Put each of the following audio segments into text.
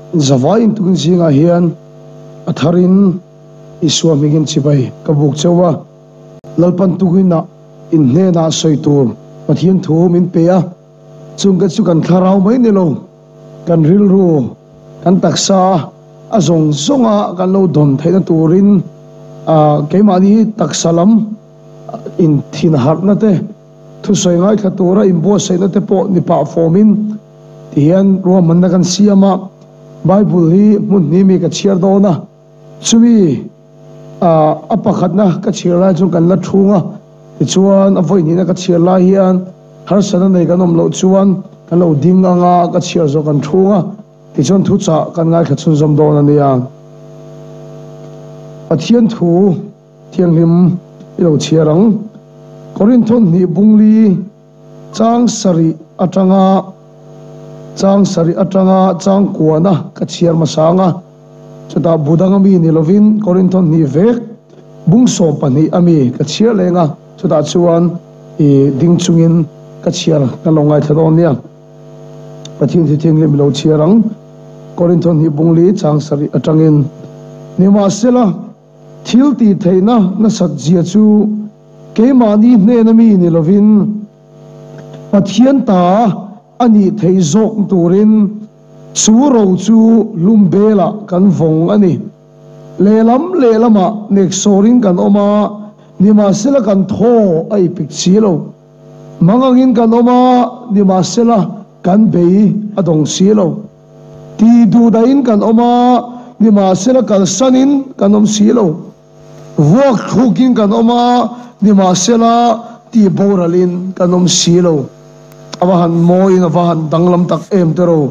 zawai in tukin singa hian atharin iswa migin chibai kabuk chawa lalpan tukina in hne na soitur Pathian thu min peya chunga chu kan tharau mai ni lo kan rilru kan taksa azong zonga kan lo don theina turin keimani taksalam in thin harna te thu soingai khatura imbo seina te po ni pa formin tian roman na kan siama bible hi mun ni mi ka chiar do na chumi apakhatna ka chirla chu kan la thunga chuan avoi ni na ka chirla hian har sana nei kan om lo chuan kan lo ding anga ka chiar zo kan thunga ti chon thu cha kan ngai kha chun zom do na nia Pathian thu thianghlim ilo chiarang Korinthon ni bungli chang sari atanga chang kuana ka chiar masanga chuta budangami ni lovin Korinthon ni vek bungso pani ami ka chiar lenga chuta chuan e ding chungin ka chiar ka longai thadon nia Pathian thi thianghlim ilo chiarang Korinthon ni bungli chang sari atangin nima sela thil ti theina na satjia chu keimani hne na mi ni lovin Pathian ta ani theizok turin chu ro chu lumbela kan vong ani lelama nek sorin kan oma nima sela kan tho ai pikchilo mangangin kan oma nima sela kan bei adong silo ti du dain kan oma nima sela kan sanin kan om silo Wak hukin kan oma nima sela ti boralin kan om silo awahan moin awahan danglam tak em tero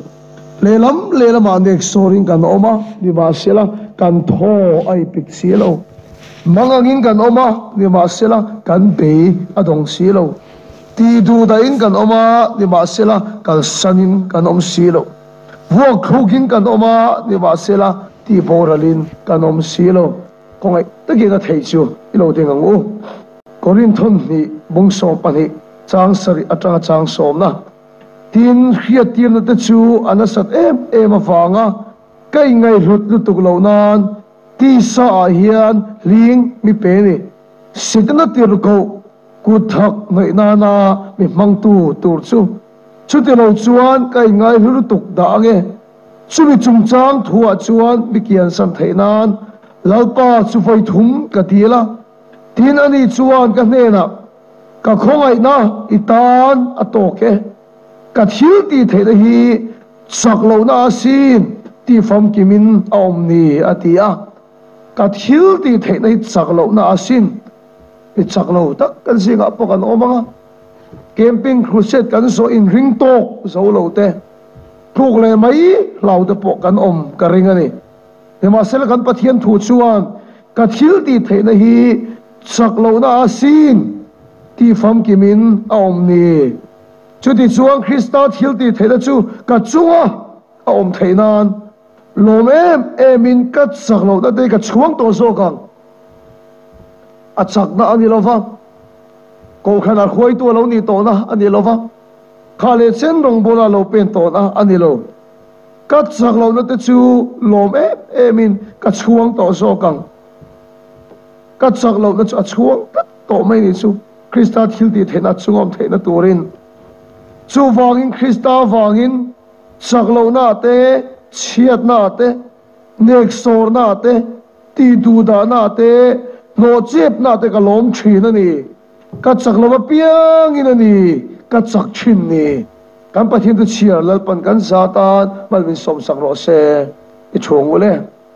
lelam anek sorin kan oma nima sela kan tho ai pik silo mangangin kan oma nima sela kan be adong silo ti du dain kan oma nima sela kan sanin kan om silo Wak hukin kan oma nima sela ti boralin kan om silo kongai tagi na thei chu ilo ding angu Korinthon ni bungso pani chang sari atanga chang som na tin khia tir na te chu anasat em awanga kai ngai rut lutuk lo nan ti sa hian ling mi pe ni sikna tir ko ku thak ngai na mi mangtu tur chu te lo chuan kai ngai lutuk da nge chumi chungchang thua chuan mi kian san theinan lalpa chu foi thum ka tila tin ani chuan ka hnena ka khongai na itan atoke ka thil ti theina hi saklo na sin ti fam kimin omni atia ka thil ti theina hi saklo na sin i saklo tak kan singa pokan omanga camping crusade kan so in ring tok zo lo te thuk le mai lau de po kan om ka ringani nima sela kan Pathian thu chuan ka thil ti theina hi saklo na sin ti fam kimin omni chuti chuang Krista thil ti theina chu ka chunga om theinan lom emin ka saklo na te ka chuang to so kang a chakna ani lova ko khana khoi to lo ni to na ani lova khale chen rong bola lo pen to na ani lo ka saklo na te chu lom emin ka chuang to so kang ka saklo na chu a chuang to mai ni chu Krista thil ti theina chungom theina turin chu wangin Krista wangin saklo na te chiat na te nek sor na te ti du da na te no chep na te ka lom thin ani ka saklo ma piang in ani ka chak thin ni kan Pathian tu chiar lalpan kan satan malmin som sakro se i chung ule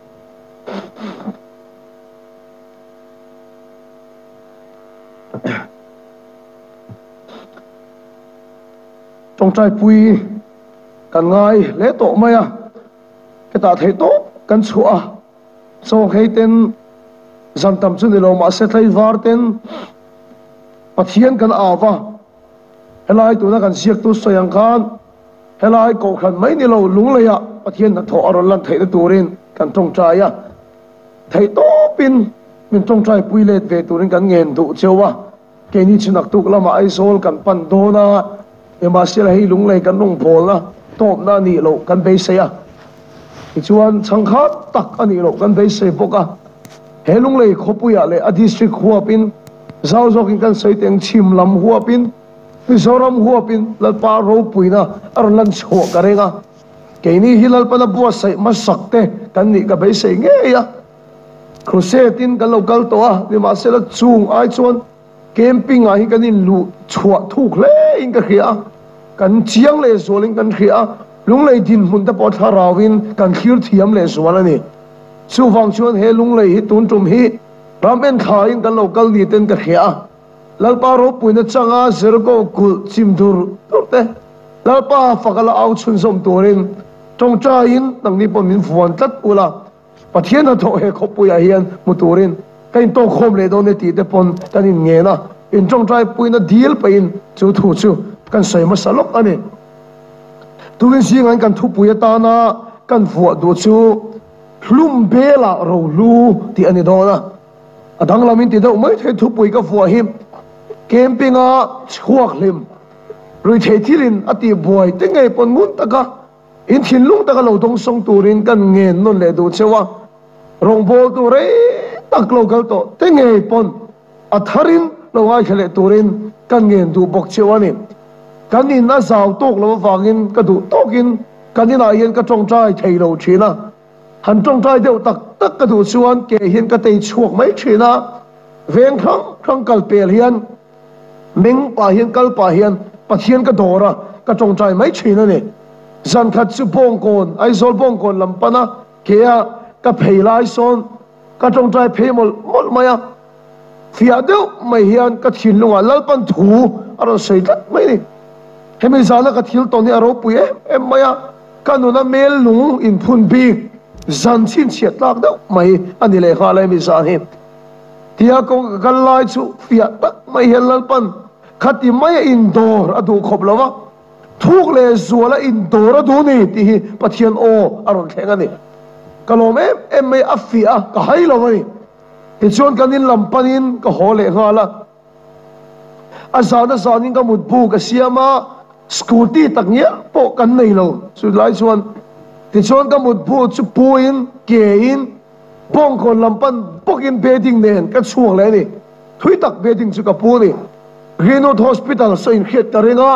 trong trai pui kan ngai le to maya ke ta thei to kan chua so heiten zantam chu ni lo ma se thai var ten Pathian kan awa helai tu na kan siak tu soyang khan helai ko khan mai ni lo lung le ya Pathian na tho aron lan thei turin kan trong trai ya thei to pin min trong trai pui le ve turin kan ngen du chewa ke ni chinak tuk lama ai sol kan pan do na ema sila hi lung le kan nong phol na top na ni lo kan be se ya chuan changkha tak ani lo kan bei sei boka helung lei khopuya le a district huapin zau zokin kan sei teng chim lam huapin mizoram huapin lalpa ro puina arlan chho karenga keini hilal pana bua sai masakte kan ni ka bei sei nge ya crusatin kan local to a ni ma sela chung ai chuan camping a hi kan in lu chua thuk le in ka khia kan chiang le zoling kan khia lung lei din hun ta pot harawin kan khir thiam le zuala ni chu wang chuan he lung lei hi tun tum hi ramen khain kan local ni ten ka khia lalpa ro puina changa zergo kul chimdur te lalpa fakala au chun som turin trong cha in nang ni pon min fuan tat ula pathian a tho he khopuya hian muturin kain to khom le do ne ti te pon kan in nge na in trong trai puina deal pain chu thu chu kan sai ma salok ani tuin singan kan thu puya ta na kan fuwa do chu hlum bela ro lu ti ani do na adang lamin ti do mai the thu pui ka fuwa him camping a chuak lim rui the thilin ati boy te ngai pon mun taka in thin lung taka lo dong song turin kan ngen non le do chewa rong bol tu re tak local to te ngai pon atharin lo ai khale turin kan ngen du bok chewa ni kan in na zau tok lo wangin ka du tokin kan in a yen ka tong trai thei lo thina han tong trai deu tak tak ka du chuan ke hian ka tei chuak mai thina veng khang kal pel hian ming pa hian kal pa hian pathian ka dora ka tong trai mai thina ni zan khat chu bong kon ai zol bong kon lampana kea ka pheilai son ka tong trai phemol mol maya fia deu mai hian ka thin lunga lalpan thu aro seilat mai ni hemi zala ka thil to ni aro puye em maya kanuna mel lung in phun bi zan chin chiat lak deu mai ani le kha lai mi sa hi tia ko galai chu fia tak mai hian lalpan khati mai indoor adu khoplawa thuk le zuala indoor adu ni ti pathian o aron thenga ni kalom em mai afia ka hailo ni ti chuan kanin lampanin ka hole ngala azana zanin ka mutbu ka siama scooty taknya po kan nei lo su lai chuan ti chuan ka mutbu chu puin kein pong kon lampan pokin bedding nen ka chuang le ni thui tak bedding chu ka pu ni Greenwood Hospital sa in khiat taringa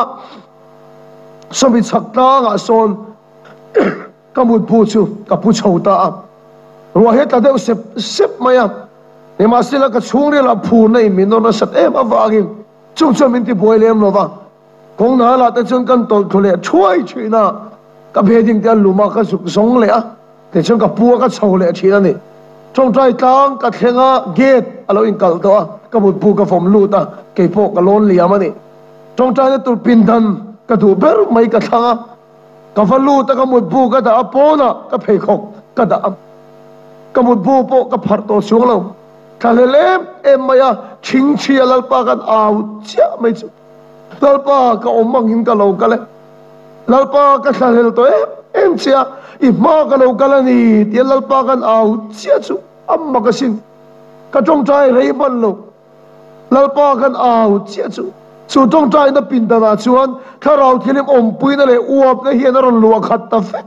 somi chakta nga son kamut pu chu ka pu chauta ruwa he ta deu sep maya ne ma sila ka chungri la phu nei min no sat em awagin chung min ti boilem no wa kong na la ta chun kan tol thule chuai china ka bedding ta luma ka suk song le a te chun ka pu ka chau le thina ni trong trai tang ka thenga gate alo in kal to ka mut pu ka fom lu ta ke po ka lon liam ani trong trai na tur pin dan ka du ber mai ka thanga ka falu ta ka mut pu ka da apona ka phei khok ka da ka mut pu po ka phar to chung lo thalelem em maya ching chi lalpa kan au chia mai chu lalpa ka omang in ka lo ka le lalpa ka thalel to em chia i ma ka lo ka la ni ti lalpa kan au chia chu amma ka sin ka trong trai rei ban lo lalpa kan au chia chu chu trong trai na pin da na chuan tharau thilim om pui na le uap na hian ron luwa khat ta fe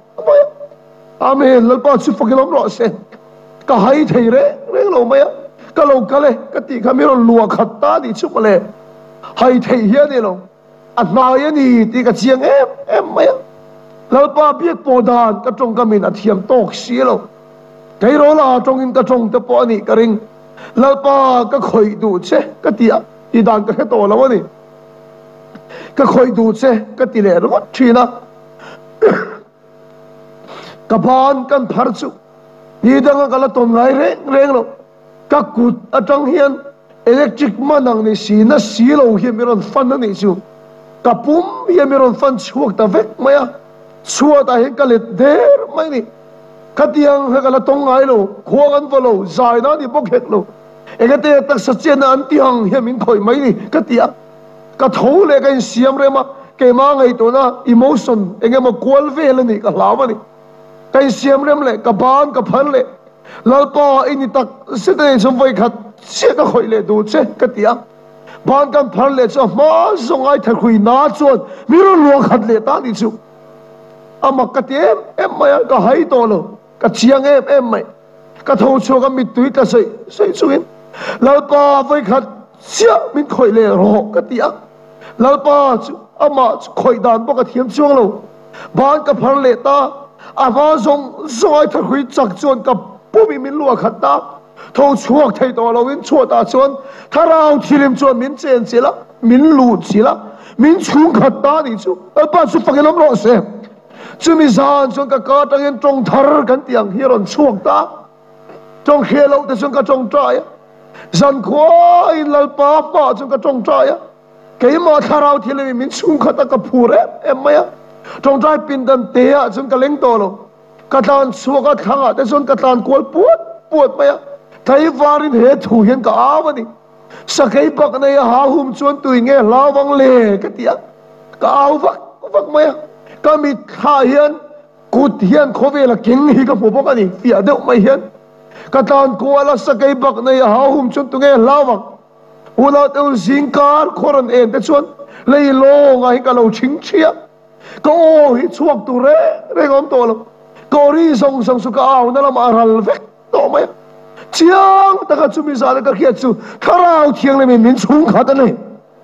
amen lalpa chu fakilom ro se ka hai thei re lo maya ka lo ka le ka ti kha mi ron luwa khat ta ni chu le hai thei hian ni lo at ma ya ni ti ka chiang em maya lalpa biak podan ka trong ka min athiam tok si lo kai ro la trong in ka trong te po ani ka ring lalpa ka khoi du che ka tia i dan ka to lo ni ka khoi du che ka ti le ro thina ka ban kan phar chu ni dang ka la ton ngai reng lo ka kut atang hian electric manang ni si na si lo hi mi ron fan ni chu ka pum hi mi ron fan chuak ta vek maya chua ta he kalet der mai ni katiang he kala tong ngai lo khuan volo zai na ni bok hek lo egate tak sa chen an tiang he min khoi mai ni katia ka tho le ka siam re ma ke ma ngai to na emotion enge ma kwal vel ni ka lawa ni ka siam rem le ka ban ka phan le lalpa ini tak sete som vai khat che ka khoi le du che katia ban kan phan le cha ma zongai thakhui na chon mi ro lo khat le ta ni chu ama katem em maya ka hai to lo ka chiang em mai ka thâu chua ka mit tui ka sei chuin lalpa vai khat sia min khoi le ro ka tia lalpa chu ama khoi dan bo ka thiam chuang lo ban ka phar le ta ama zoi tha hui chak chuan ka pumi min lua khat ta thâu chuak thei to lo in chua ta chuan tharau thilim chuan min chen chila min lu chila min chung khat ta ni chu lalpa chu pakilam ro se chumi zan chuan ka ka tangin tong thar kan tiang hiron chuak ta trong khelo te chuan ka trong trai zan khwa in lalpa pa chuan ka trong trai cái mà tharau thilim min chung khat ta ka phure em maya trong trai pin dan te a chuan ka leng to lo ka tan chuaka thanga te chuan ka tan kol puat maya thai varin he thu hian ka awani sakai bak nei ha hum chuan tui nge lawang le ka tia ka aw vak maya ka mi kha hian kut hian khowela king hi ka phobok ani fia deuh mai hian ka tan koala sakai bak nei ha hum chuan tu nge lawang ula te zingkar khoran en te chuan lei lo nga hi ka lo ching chia ka o hi chuak tu re ngom to lo ko ri song su ka aw na lam aral vek to mai chiang ta ka chumi za ka khia chu tharau thiang le min chung kha ta nei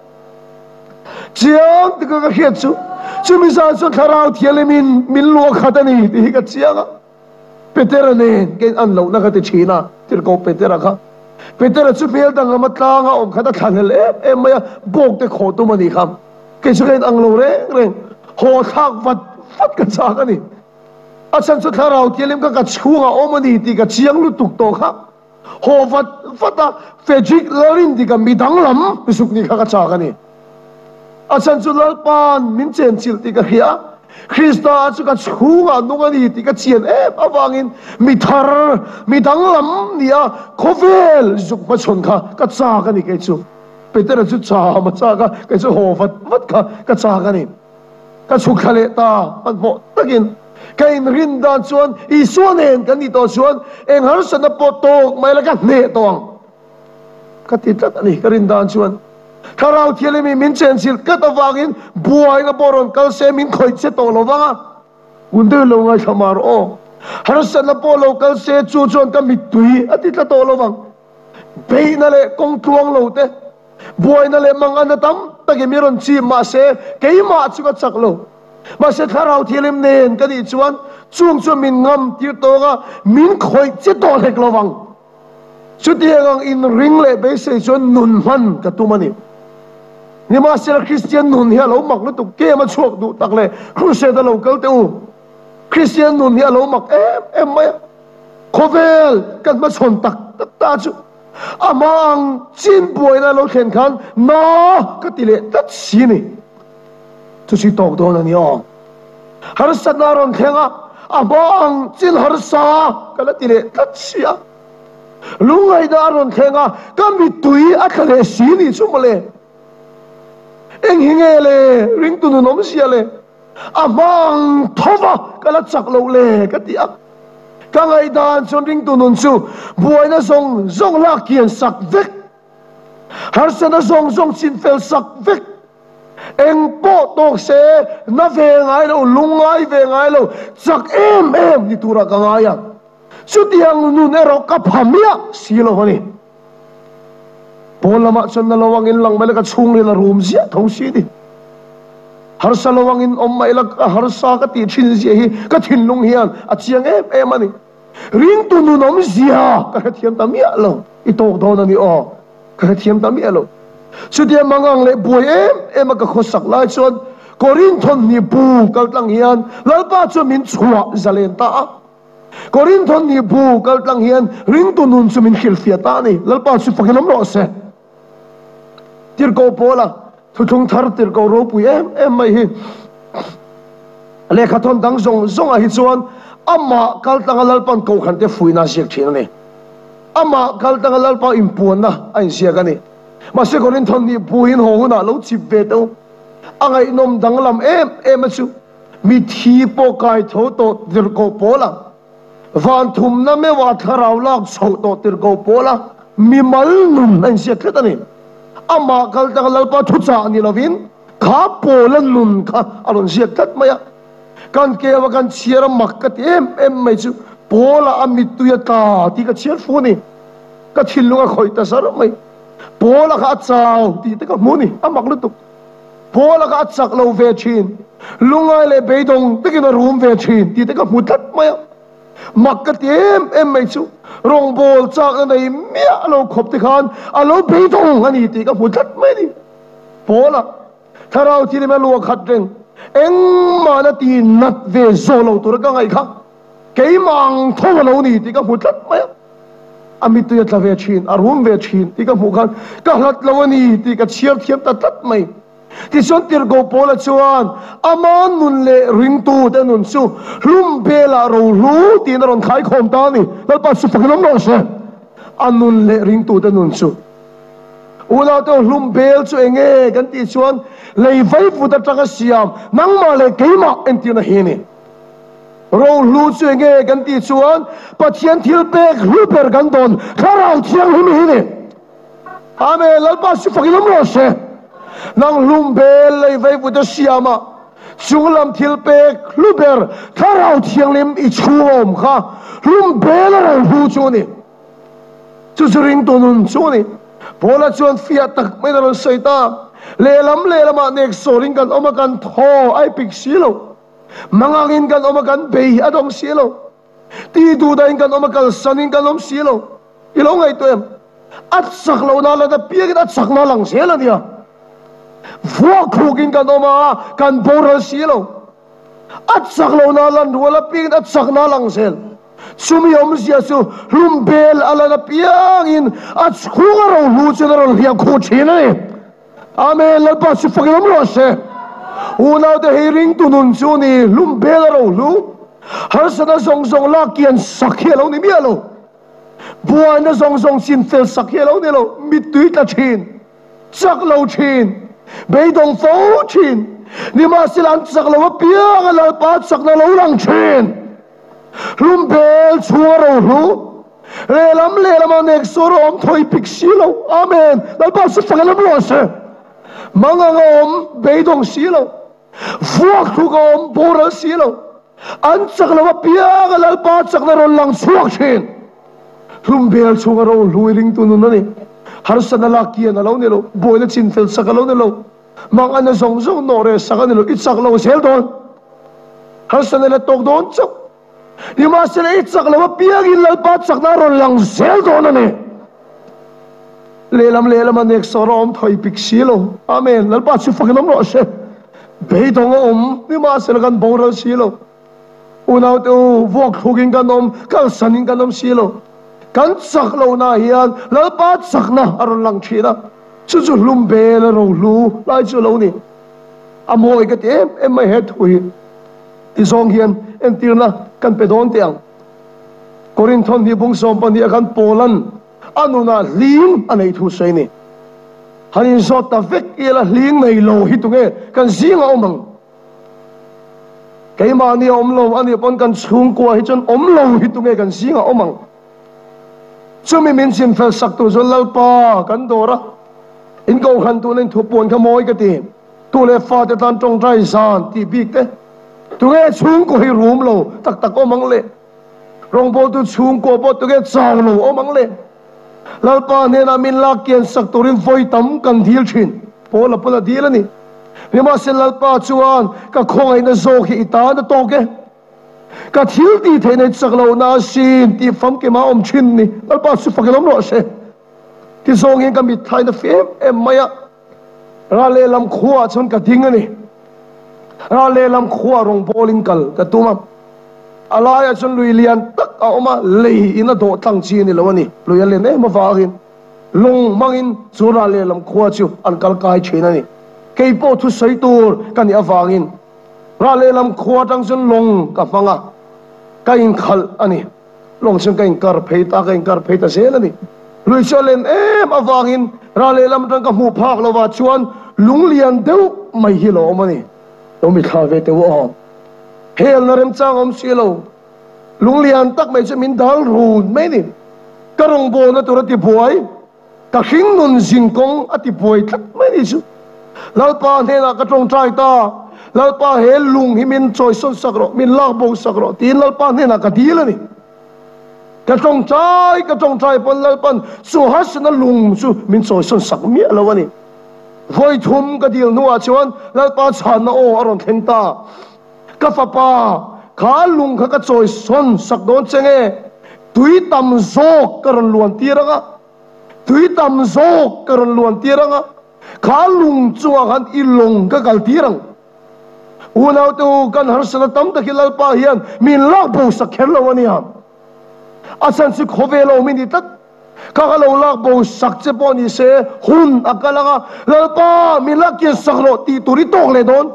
chiang ta ka khia chu chumi za chu tharau thiang le min lo kha ta nei ti ka chiang petera ne ke an lo na ka te china tir ko petera kha petera chu pel dang ma tlang om kha ta than le em maya bok te kho tu mani kham ke chu ken ang lo re ho thak vat ka cha ka ni asan chu tharau thialim ka chunga omani ti ka chiang lu tuk to kha ho vata Frederick Lalrindika midang lam bisuk ni ka cha ka ni asan chu lalpan min chen chil ti ka hia Krista chu ka chunga nungani ti ka chien awangin midang lam nia khovel zuk ma chon kha ka cha ka ni ke chu petera chu cha ma cha ka ke chu ho vat ka cha ka ni ka chu khale ta an mo takin kain rindan chuan I suanen kan ni to chuan eng har sana potok mai la ka ne tong ka ti tat ani ka rindan chuan tharau thialemi min chen sil ka tawangin buai na boron kal se min khoi che to lo wanga unde lo ngai thamar o har sana po local se chu chuan ka mitui ati ta to lo wang be na le kong tuang lo te buai na le mangana tam tagi miron chi ma se ke ma chu ka chak lo mà sẽ thà rau thilim nền cái gì chuan chuông chuan min ngam tir to ga min khoi che to lek lawang chu tiang in ring le be se chuan nun man ka tu mani ni ma se Christian nun hi lo mak lu tu ke ma chuak du tak le crusade local te u Christian nun hi lo mak em mai khovel kan ma chon tak ta chu amang chin buai na lo khen khan no ka tile tat si ni tu si tok do na ni o har sat na ron khenga amang chin har sa kala tile tat sia lungai da ron khenga ka mi tui a khale si ni chu mole eng hingele ring tu nu nom sia le amang thova kala chak lo le ka ti a ka ngai dan chon ring tu nun chu buai na zong la kian sak vek har sa na zong chin fel sak vek eng po tok se na ve ngai lo lungai ve ngai lo chak em ni tura ka ngaya chu tiang nu ne ro ka phamia si lo hani polama chon na lawang in lang mala ka chung le la room sia thau si di har sa lawang in om mai la har sa ka ti thin sia hi ka thin lung hian a chiang em ani ring tu nu nom sia ka thiam ta mia lo I tok do na ni o ka thiam ta mia lo chu dia mangang le boy em ka khosak lai chon korin thon ni bu kal tlang hian lalpa chu min chua zalen ta korin thon ni bu kal tlang hian ring tu nun chu min khil fia ta ni lalpa chu pakilam ro se tir ko pola thu thung thar tir ko ro pu em mai hi le khathon dang zong a hi chuan amma kal tang lalpan ko khan te fuina siak thina ni amma kal tang lalpa impun na ain sia ka ni mà sẽ có nên thằng đi buin hồ na lâu chip về đâu anh ấy nom đắng làm em chứ mi thi po kai thâu to dir ko pola van thum na me wa tharau lak chho to dir ko pola mi mal nun anh sẽ khét anh ama kal ta lal pa thu cha ni lovin kha pola nun kha alon sẽ khét maya kan ke wa kan chiara makkat em mai chu Pola amit tu ya ka ti ka chiat fu ni ka thilunga khoi ta sar mai pola ka chau ti te ka muni amak lu tu pola ka chak lo ve chin lungai le beidong te ki room ve chin ti te ka mutat mai mak ka tem em mai chu rong bol chak na mia lo khop te khan alo beidong ani ti ka mutat mai ni pola tharau ti me lo khat reng eng ma na ti nat ve zo lo tur ka ngai kha cái mang thâu lâu nỉ thì các phụ lát mấy amit tu yatla về chin arum về chin thì các phụ khan các lát lâu nỉ thì các chiêm chiêm ta lát mấy thì son tir go pola chuan aman nun le ring tu te nun su lum bela ro lu tin ron khai khom ta ni lal pa su phang no se anun le ring tu te nun su ula to lum bel chu enge kan ti chuan lei vai fu ta taka siam nang ma le keima en ti na hi ni rô lu chuyện nghe gần tí chuan Pathian thiếu bèc lu bèr gần đồn khá rào chiang hùm hì nè Amen lal ba su phật lắm rồi xe nang lum bè lây vây vụ đó xiam à chung làm thiếu bèc lu bèr khá rào chiang lim i chuom khá lum bè là rào lu chu nè chu chu ring tu nun chu nè bố là chuan fiat tak mấy đứa xây ta lê lắm à nek so ring gần ôm gần thô ai bịch xí lâu mangangin kan omakan bay adong silo ti du dain kan omakal sanin kan om silo ilong ay to em at saklaw na la da piagin at sakna lang sila niya fuak hugin kan oma kan boral silo at saklaw na lan wala piagin at sakna lang sel sumiyom siya su lumbel ala na piagin at kungaraw lusin na ron hiya kuchina eh amen lalpa si fagilam lo se unaw de hearing tunun su ni lumbela ro lu har sana song song la kian sakhe lo ni mi lo buan na song song sin fel sakhe lo ni lo mitui ta chin sak lo chin beidong fo chin ni ma silan sak lo pia la pa sak na lo lang chin lumbel chuaro lu lelam nek soro om thoi piksilo amen dal pa su fagalam lo se mangangom beidong silo fuak thugom boral silo an chakla pia lal pa chakna ron lang suak chen lumbel chungaro luiling tunun ni har sanala kia na lo ni lo boila chin fel sakalo ni lo mang ana song song nore sakani lo ichaklo sel don har sanala tok don chak ni ma sele ichaklo pia gin lal pa chakna ron lang sel don ni lelam anek sorom thoi piksilo amen lal pa su fakilam ro se beidong ni ma sel kan boral silo unaw to vok hugin kan kal sanin kan silo kan saklo na hian lal pa sakna aron lang thina chu lumbel ro lu lai chu lo ni amoi ka te em mai het hui ti song hian en tirna kan pedon tiang korinthon ni bung som pan ni kan polan anuna ling anei thu sei ni hanin zot ta vek ila ling nei lo hitunge kan zinga omang keima ni omlo ani pon kan chung kwa hi chon omlo hitunge kan zinga omang chumi min sin fel sak tu zon lalpa kan dora in go han tu nen thu pon ka moi ka ti tu le fa te tan tong trai san ti bik te tu nge chung ko hi room lo tak omang le rong bo tu chung ko bo tu nge chang lo omang le lalpa ne na min la kian sak turin voi tam kan dil thin pola pola dil ani ni ma se lalpa chuan ka khongai na zo khi ita na to ke ka thil ti the ne chaklo na sin ti fam ke ma om chin ni lalpa su fakelom ro se ti zong in ka mi thai na fem em maya ra le lam khuwa chon ka ding ani ra le lam khuwa rong bowling kal ka tuma alaya chon lui lian tak a oma lei ina do tlang chi ni lawani lui le ne ma wagin long mangin chura le lam khuwa chu an kal kai china ni keipo thu sei tur kan ya wagin ra le lam khuwa tang chon long ka fanga kain khal ani long chon kain kar pheita sel ani lui cholen em awangin ra le lam tang ka mu phak lawa chuan lung lian deu mai hi lo mani to mi kha ve te wo hel na rem chang om silo lung lian tak mai che min dal run mai ni karong bo na turati boy ka hing nun jing kong ati boy thak mai ni chu lalpa ne na ka tong trai ta lalpa he lung hi min choi son sakro min lak bo sakro tin lalpa ne na ka dil ani cái trong trái pon lal pan chu har sana lung chu min choi son sak mi lo ani voi thum ka dil nuwa chuan lal pa chan na o aron theng ta ka fa pa khá lung kha ka choi son sak don chenge tui tam zo karon luan tiranga tui tam zo karon luan tiranga khá lung chuwa han ilong ka kal tirang unau tu kan har sana tam ta khilal pa hian min lak bo sak kher lo ani ha asan si khovelo min tat ka lo lak bo sak che poni se hun akalanga lalpa min lak ke sakro ti turi tok le don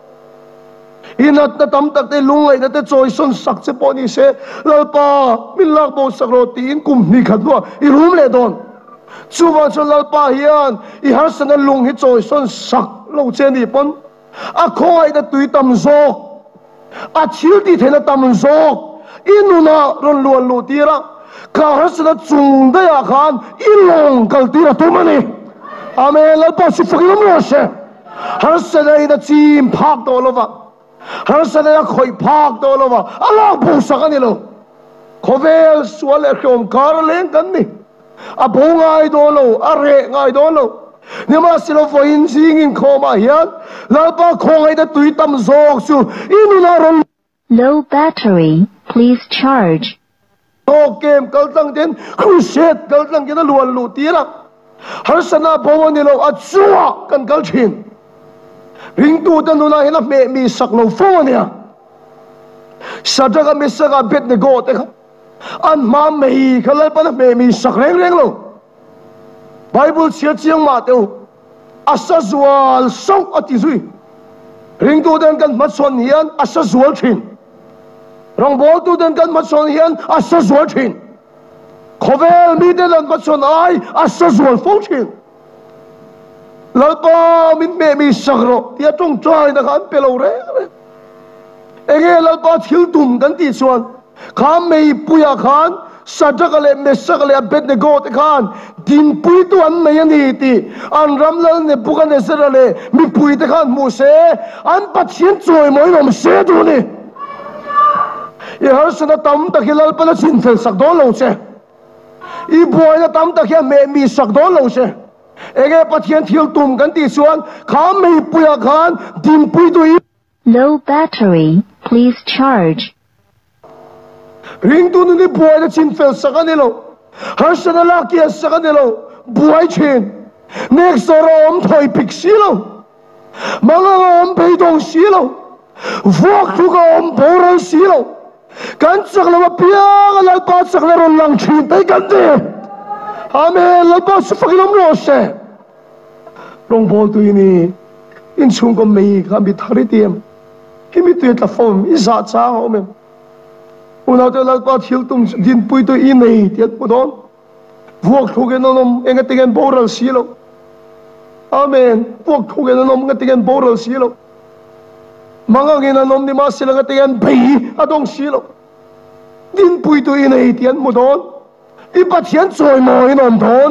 inat na tam tak te lungai na te choi son sak che poni se lalpa min lak bo sakro ti in kum ni khatwa I rum le don chuwa cho lalpa hian I har sana lung hi choi son sak lo che ni pon a khoi da tui tam zo a chil ti thena tam zo inuna ron luan lu tira ka har sana chung da ya khan ilong kal tira tumani amen lalpa su fakilam lo se har sana ida chim phak do lova har sana ya khoi phak do lova ala bu sakani lo khovel sual e khom kar leng kan ni a bongai do lo a re ngai do lo nima silo foin singin khoma hian lalpa khongai da tui tam zok su inuna ron Low battery, please charge. Kem kaltang den crusade kaltang den luan lu tira har sana bawon ni lo achua kan kalthin ring tu tan na hina me mi sak lo phone ya sadaga mi saga bet ne go te an ma me khalal pa me mi sak reng lo bible sia chiang ma teu asa zual song ati zui ring tu dan kan mat son hian asa zual thin rong bol tu dan kan mat son hian asa zual thin khovel mi den mat son ai asa zual fo thin lalpa min me mi sakro tia tong trai na kan pelo re enge lalpa thil tum kan ti chuan kham mei puya khan sadakale mesakale bet ne go te khan din pui tu an mei ani ti an ramlal ne bukan ne serale mi pui te khan mu se an pathian choi moi nom se tu ni I har sana tam ta khilal pa na sin fel sak do lo che I boy na tam ta khia me mi sak do lo che ege pathian thil tum kan ti chuan kham mei puya khan din pui tu Low battery, please charge. ring tu ni boy na sin fel sak ani lo har sana la kia sak ani lo boy chen next rom thoi pik si lo mga om pei dong si lo vok tu ka om boral si lo kan sak la pia la pa sak la ron lang chin tai kan de amen la pa su fakilam lo se rong bol tu ini in chung ko mei ka bi thari tiam himi tu ta phone I za cha ho men una te la pa thil tum din pui tu I nei tiat pu don vok thu ge nom enga tegen boral si lo amen vok thu ge nom nga tegen boral si lo mga ginanom ni mas sila nga tegen bay adong si lo din pui tu I nei tian mo don I pathian choi mo inom don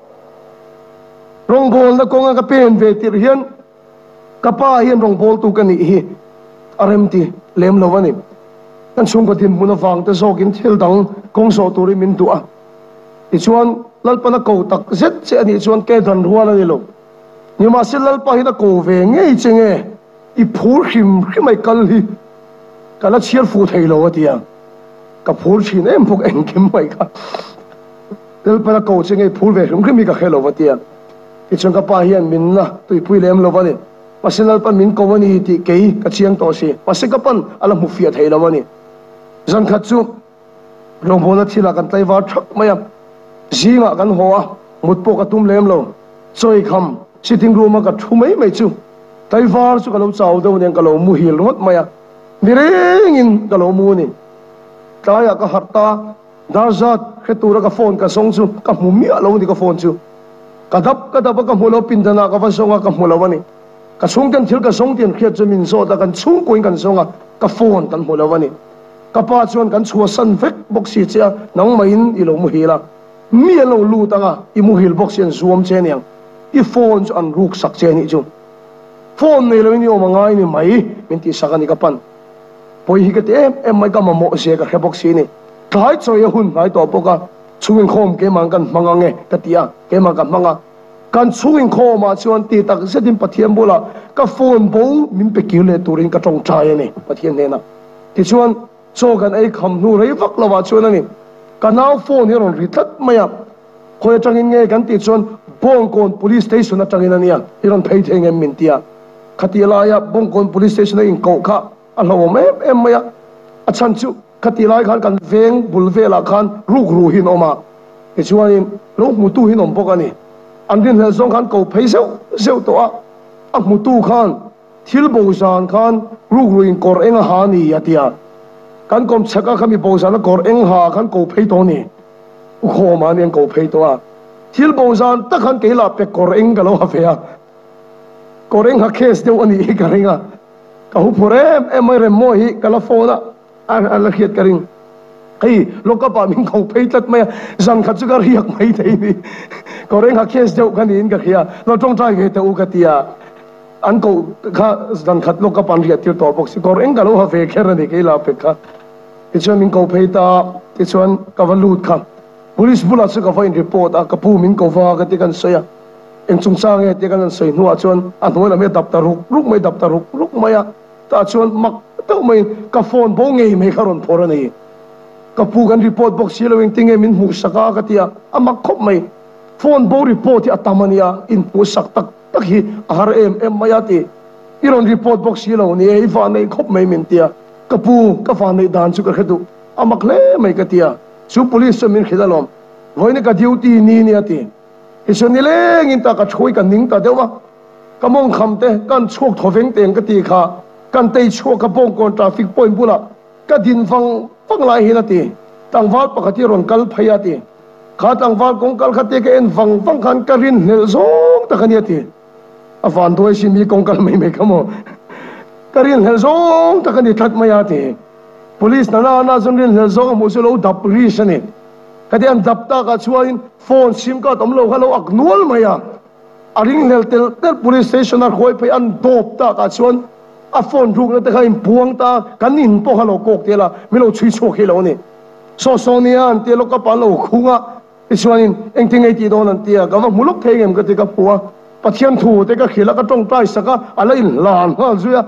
rong bol na ko nga ka pen ve tir hian kapa hian rong bol tu kan I RMT lem lawani kan chung ko tin muna wang ta zokin thil dang kong so turi min tu a I chuan lalpa na ko tak zet che ani chuan ke dan ruala ni lo ni ma sil lalpa hi na ko ve ngei chenge I phur him mai kal hi kala chiar fu thei lo atia ka phur chin em phok eng kim mai ka lalpa na ko chenge phur ve him mi ka khelo atia I chuan ka pa hian min na tui pui lem lo wani pasinal pan min ko wani ti ke ka chiang to si pasikapan alam hu fiat hei lo wani zan khat chu rong bola thila kan tlai war thak maya zinga kan hoa mut po ka tum lem lo choi kham sitting room ka thumei mai chu tlai war chu ka lo chaw do nen ka lo mu hil rot maya mireng in ka lo mu ni tlaya ka harta darzat khetura ka phone ka song chu ka mu mi alo ni ka phone chu kadap ka mu lo pindana ka fa songa ka mu lo wani ka chung kan thil ka song tian khiat chu min so ta kan chung koin kan songa ka phone kan mu lo wani kapa chuan kan chua san vek boxi cha nang main I lo mu hila mi lo lu tanga I mu hil box en zoom che niang I phone chu an ruk sak che ni chu phone nei lo ni o mangai ni mai min ti sakani ka pan poi hi ka te em mai ka ma mo se ka he box ni thái chơi hun lại tổ bốc à chung khom cái mangกันmang nghe cái tia cái mangกันmang àกันchung khom mà chuan ti tak sẽ din Pathian bula cái phone bố mình bị kêu lên turin cái trong trái này Pathian này nè thì chuan choกันai khăm nu rei vak lawa chuan này cái nào phone này rồi thắt mày à khôi trang in ngheกันti chuan bong kon police station trang in ania iron phei theng em min tia khatilai ya bong kon police station in ko kha alo em maya achan chu khatilai khan kan veng bulvela khan ru hin oma e chuanin lo mutu hin om bokani andin hel song khan ko phei seu to a mutu khan thil bosan khan ru in kor enga ha ni atia kan kom chaka khami bosan kor eng ha khan ko phei to ni kho ma nen ko phei to a thil bosan ta khan ke la pe kor eng ga lo ha fe a kor eng ha case deu ani ka ringa ka hu pore em rem mo hi kala phone a la khiat ka ring ai loka pa min ko phei tat mai zan khat chu ga riak mai thei ni kor eng ha case deu kan in ka khia lo tong trai ve te u ka tia an ko kha zan khat loka pan riat tir to box kor eng ga lo ha ve kher ni ke la pe kha ti chuan min ko phei ta ti chuan ka valut kha police bula chu ka vain report a ka pu min ko va ka ti kan soya en chung sang e ti kan soi nuwa chuan a noi la me dap ta ruk mai dap ta ruk mai a ta chuan mak to mai ka phone bo ngei mai kharon phora nei ka pu kan report box silowing tinge min hu saka ka tia amak khop mai phone bo report ti atamania in pu sak tak hi rm maya ti iron report box silow ni e va nei khop mai min tia ka pu ka fa nei dan chu ka khedu amak le mai ka tia chu police min khidalom voine ka duty ni ati isoni leng in ta ka chhui ka ning ta dewa kamong khamte kan chok thoveng teng ka ti kha kan tei chok ka bong kon traffic point bula ka din phang lai hin ati tangwal pakati ron kal phaya ti kha tangwal kong kal khate ke en phang khan ka rin hel zong ta khani ati avan thoi si mi kong kal mai kamo ka rin hel zong ta khani that mai ati police na zon rin hel zong mo so lo dap ri shani kadian dapta ka chuain phone sim ka tomlo halo ak nual maya aring lel tel police station ar khoi phai an dop ta ka chuan a phone ruk na te kha in puang ta kanin po halo kok tela milo chui chok hilo ni so nian te lo ka pa lo khunga chuanin engting ei ti don an tia ka wa muluk thegem ka te ka puwa Pathian thu te ka khila ka tong tai saka ala in lan ha zuya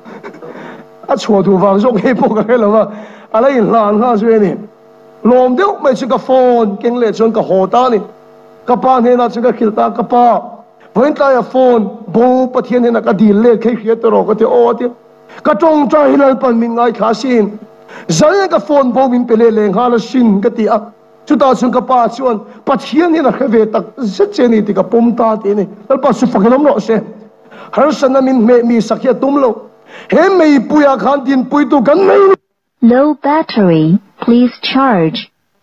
a chua thu wang jok he po ka helo wa ala in lan ha zuya ni lom deu mai chu ka phone keng le chon ka hota ni ka pa ne na chu ka khilta ka pa voin ta ya phone bo Pathian ne na ka dil le khai khia to ro ka te o ti ka tong tra hilal pan min ngai kha sin zai ka phone bo min pele le nga la sin ka ti a chu ta chung ka pa chuan Pathian ne na khave tak zet che ni ti ka pom ta ti ni al pa su fakelom no se har san min me mi sakhia tum lo he mei puya khan tin pui tu kan nei Low battery, please charge.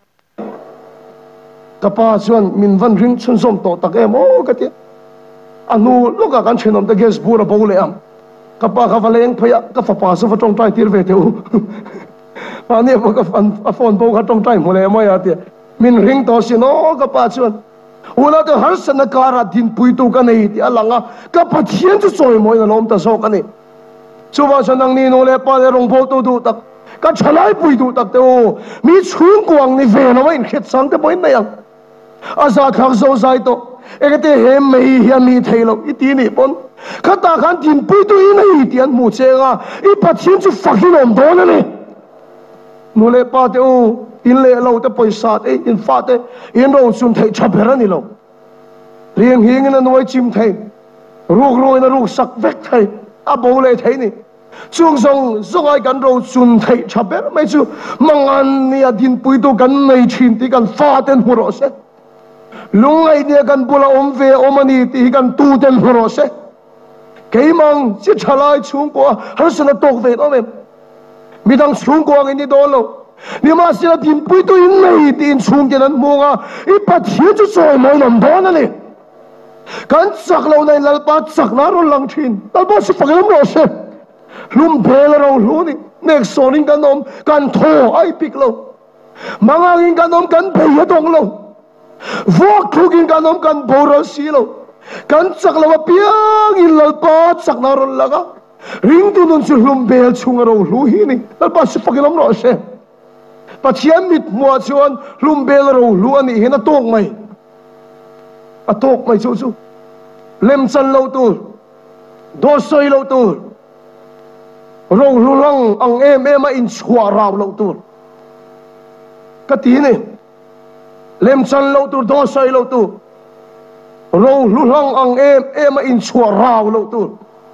Kapa chuan min van ring chun som to tak em o ka ti anu loka kan chinom te gas bura bo le am kapa ka valeng phaya ka fa pa so fa tong tai tir ve teu pa ne mo ka phone bo ka tong tai mo le mo ya ti min ring to si no kapa chuan ula te har san ka ra din pui tu ka nei ti alanga ka Pathian chu choi mo na lom ta so ka ni chuwa chanang ni no le pa le rong bo tu du tak ka chalai pui tu tak te o mi chung kuang ni ve no in khet sang te point na yang asa khak zo sai to ekate he mei hian mi thailo iti ni pon khata khan tin pui tu i nei tian mu chenga I Pathian chu fucking om don ni no le pa te o in le lo te poisa te in fa te in ro chun thai chapera ni lo rieng hing na noi chim thai ruk roi na ruk sak vek thai a bo le thai ni chung song zongai kan ro chun thai chaper mai chu mangan ni adin pui tu kan nei chin ti kan fa ten huro se lungai ne kan bula ve omani ti kan tu ten huro se keimang chi thalai chung ko har sana tok ve no me midang chung ko ngi ni do lo ni ma sia din pui tu in nei tin chung ke nan monga I Pathian chu choi moi nam don ani kan sak lo nai lal pa sak na ro lang thin tal bo si phagem ro se lum bel ro lu ni nek soning kan nom kan tho ai pik lo mangangin kan nom kan bei dong lo vok thugin kan nom kan boro si lo kan chak lo piang in lal pa chak na ro laga ring tu nun chu lum bel chung ro lu hi ni lal pa si phagem ro se Pathian mit mua chuan lum bel ro lu ani hin a tok mai chu lem chan lo tu do soi lo tu ro lu lang ang em a in chua raw lo tu ka ti ni lem chan lo tu do soi lo tu ro lu lang ang em a in chua raw lo tu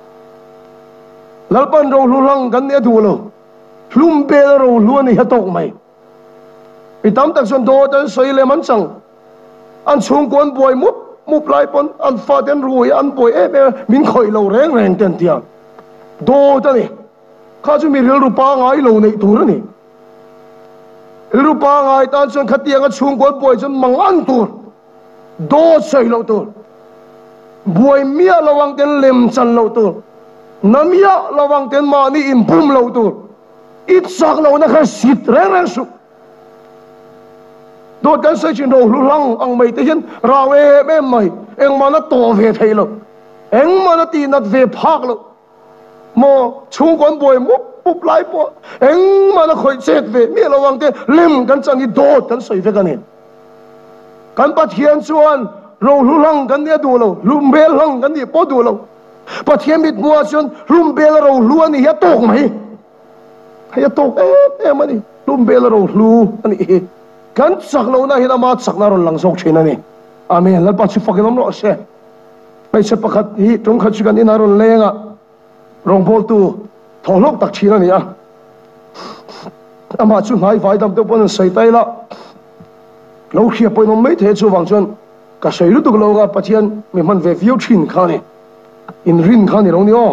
lalpan ro lu lang kan ne du lo lum bel ro lu ani ha tok mai itam tak son do tan soi le man chang an chung kon boy mup lai pon an fa den rui an boy min khoi lo reng ten tiang do ta ni kha chu mi ril rupa ngai lo nei tur ni rupa ngai tan son khatiang a chung kon boy chon mang an tur do soi lo tur boy mia lawang ten lem chan lo tur namia lawang ten ma ni im pum lo tur it sak lo na kha sit reng su do kan sai chin ro lu lang ang mai te hin rawe me mai eng mana to ve thei lo eng mana ti nat ve phak lo mo chung kon boy mup lai po eng mana khoi chet ve mi lo wang te lim kan chang i do kan soi ve kan hin kan Pathian chuan ro lu lang kan ne du lo lum bel lang kan ni po du lo Pathian mit mua chuan lum bel ro lu ani ya tok mai ya tok em ani lum bel ro lu ani kan sak lo na hina ma sak na ron lang sok thina ni amen lal pa chu fakin lo se pai se pakhat hi tung khat chu kan in aron lenga rong bol tu tholok tak thina ni a ama chu ngai vai dam te pon sai tai la lo khia poi no mai the chu wang chon ka sei lu tu lo ga Pathian mi man ve view thin kha ni in rin kha ni lo ni o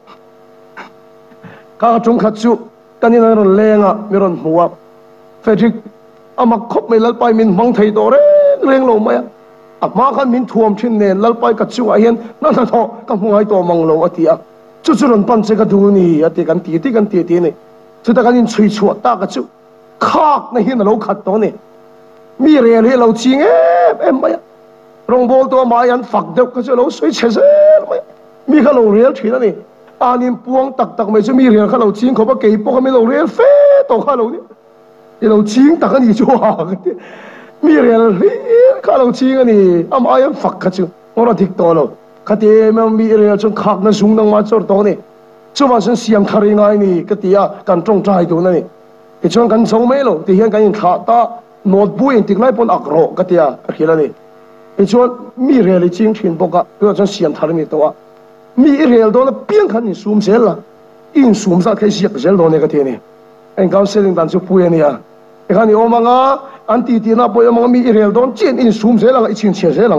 ka tung khat chu kan in aron lenga mi ron huwa Frederick ama khop mai lalpai min mang thei do reng lo mai ma kan min thuam thin ne lalpai ka chu a hian na tho ka hungai to mang lo atia chu ron pan che ka du ni ati kan ti ni chu ta kan in chui chu ta ka chu khak na hin lo khat to ni mi re le lo ching em mai rong bol to ma yan fak deuh ka chu lo soi che se mai mi kha lo real thina ni anin puang tak mai chu mi re kha lo ching kho ba ke po ka mi lo real fe to kha lo ni lo ching tak ani chu ha mi real ka lo ching ani am ayam fak kha chu ora dik to lo khate me mi real chu khak na sung nang ma chor to ni chu ma san siam thari ngai ni ka tia kan tong trai tu na ni ke chon kan chong me lo ti hian kan in kha ta not bu in tiklai pon akro ka tia khila ni e chon mi real ching thin boka ko chon siam thari ni to wa mi real do na piang khan ni sum sel la in sum sa khai siak zel do ne ka the ni en gao selling dan chu pu ni a e khani o manga anti ti na po manga mi real don chen in sum se lang i chin che se lang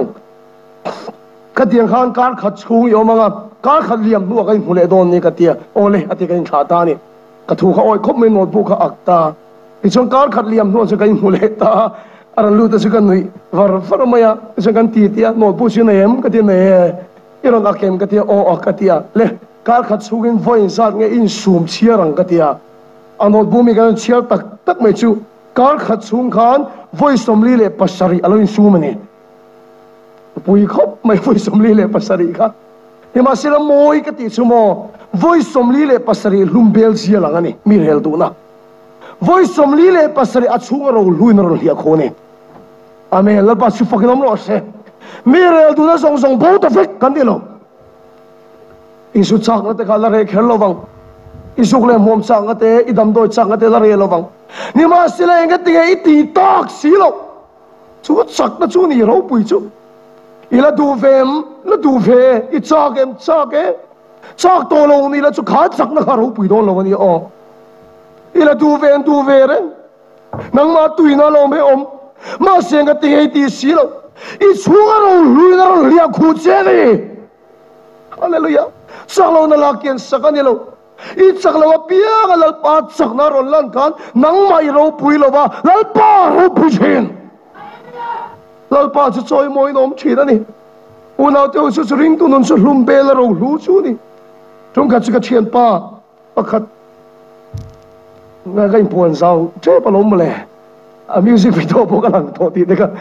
ka tiang khan kar khat chung yo manga kar khat liam nu ka hule don ni ka tia ole ati ka in kha ta ni ka thu kha oi khop me notebook kha akta i chong kar khat liam nu chu ka in hule ta aran lu ta chu kan nui var maya chu kan ti tia notebook chu nem ka ti ne iron akem ka tia o ka tia le kar khat chung in voice sat nge in sum chiarang ka tia anot bumi kan chial tak mai chu kar khat chung khan voice somli le pasari alo in sumani pui khop mai voice somli le pasari kha hima sila moi ka ti chu mo voice somli le pasari lumbel sia langani mi hel tu na voice somli le pasari achunga ro luin ro hia khone amen la pa chu fakinom lo se mi hel tu na song bo ta fek kan dilo isu chak na te khala re khel lo bang isuk le mom chang ate idam doi chang ate la re lo bang ni ma sila enga tinga iti tak silo chu chak na chu ni ro pui chu ila du ve I chak to lo ni la chu kha chak na ro pui don lo ni o ila du ve re nang ma tui na lo me om ma senga tinga iti silo I chunga ro lui na ro lia khu che ni hallelujah salo na lakien sakani lo I chak lo pia ga lal pa chak na ron lan kan nang mai ro pui lo ba lal pa ro pui chen lal pa chu choi moi nom thina ni unau te chu ring tu non chu hlum bel ro lu chu ni tung ka chu ka thian pa pakhat nga ga impon sao che pa lom le a music video po ka lang to ti de ka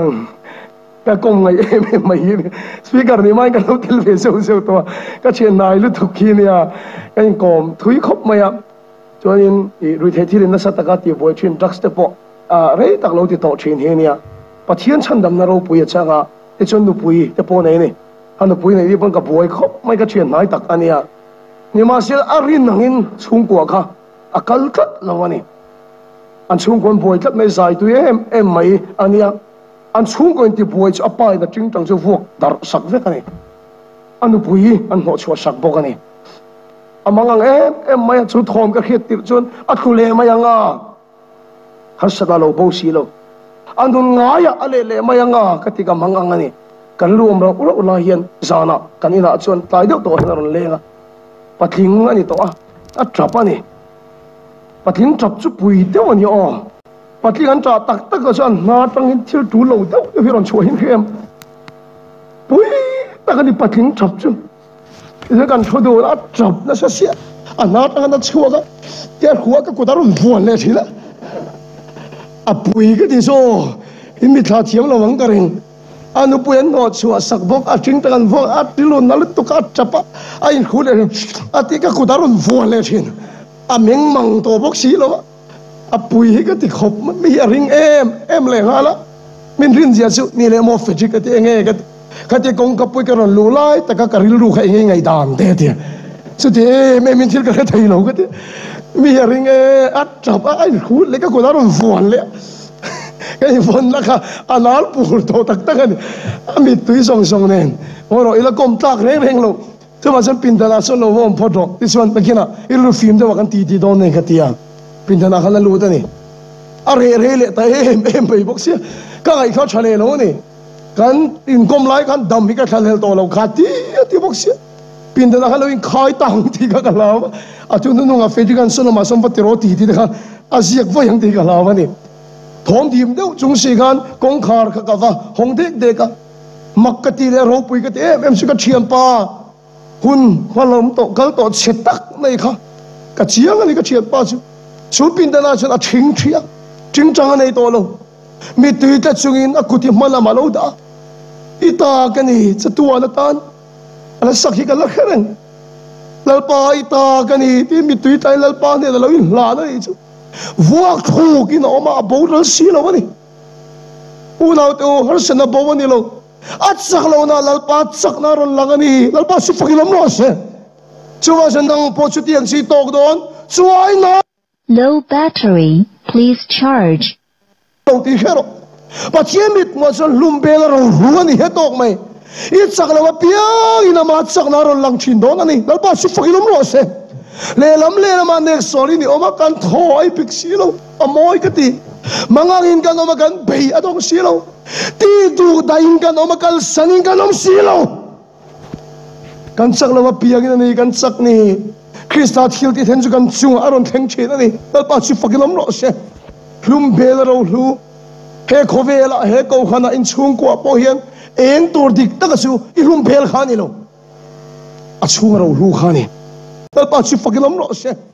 ka kong ngai mai speaker ni mai ka lo til ve so to ka chen nai lu thuk ki ni a ka in kom thui khop mai a cho nên rồi thế thì là sát taka ti boy chin drugs te po rei tak lo ti to chin he nia Pathian chan dam na ro pui changa te chon nu pui te po nei ni anu pui nei bon ka boy khop mai ka chen nai tak ania ni ma sel arin nangin chung kwa kha akal kat lawani an chung kon boy kat mai sai tu em mai ania an chung kon ti boy cha pai da ting tang chu vok dar sak ve ka ni anu pui an ho chwa sak bo ka ni amangang em mai chu thom ka khet tir chon akhule mai anga hasada lo bo si lo andun ngaya ale le mai anga katika mangang ani kan luom ro ula hian zana kanina chon tlai deuh to na ron lenga pathing ani to a trap ani pathing trap chu pui deuh ani pathing an tra tak tak ka chan na tangin thil tu lo deuh hi ron chho hin khem pui takani pathing trap chu thế kan thodu a trap na sa sia anat ang na chua ka ter huwa ka kudarun vuan le thila a pui ka ti so imi tha thiam lo wang ka ring anu puan no chua sak bok a ting tan vok a tilun na lut ka chapa a in khule a ti ka kudarun vuan le thin a meng mang to bok si lo a pui ka ti khop mi ring em le hala min rin zia chu ni le mo fe ji ka ti nge ka khati kong ka pui ka ron lu lai ta ka ril ru khai ngai dan te te chu te me min thil ka thai lo ka te mi ring a chap a ai khu le ka ko da ron vuan le cái vốn là cả anh nói bùn tổ tắc tắc anh mi túi song song nên hồi rồi là công tác rèn rèn luôn chứ mà xem pin thana số lâu vòng phật rồi đi xuân bên kia na ilu phim đó cái tí đó nên cái tia pin thana khăn là lú đó nè à rè lệ tay em bị bóc xia các ngày khó trả lời luôn nè cái in công lại cái đầm cái trả lời to lâu khát tí bóc xia pin thana khăn là in khai tăng thì cái lao à chúng nó nung à phê cái số mà xong phát rồi tí cái à giặc vậy yang tí cái lao nè thom điểm đâu chúng sĩ gan công khar ka va hong dek ka makati le ro pui ka em su ka thiam pa hun khalom to kal to chetak nei kha ka chiang ani ka thiam pa chu pin da na chu a thing thia ting chang nei to lo mi tui ta chungin a kuti mala malo da ita ka ni chatua na tan ala sakhi ka la khareng lalpa ita ka ni ti mi tui tai lalpa ne la in la na chu vuak thu ki no ma bodal si lo ni unaw to harsana bo ni lo at sak lo na lalpa sak na ron langani lalpa su fakilam no se chuwa sandang po chu tiang si tok don chuai na Low battery, please charge. to ti hero pa chemit mo so lumbel ro ruani he tok mai it sak lo pia ina ma sak na ron lang chin don ani lalpa su fakilam no se le lam ane sorry ni oma kan thoi pik silo amoy kati mangangin kan oma kan bei adong silo ti du dain kan oma kal sanin kan om silo kan sak lawa piangin ni kan sak ni Krista thil ti then ju kan chung aron theng che ni dal pa chu fakilam ro se lum bel ro lu he khovela he ko khana in chung ko po hian eng tur dik ta su i lum bel khani lo a chung ro lu khani dal pa chu fakilam ro se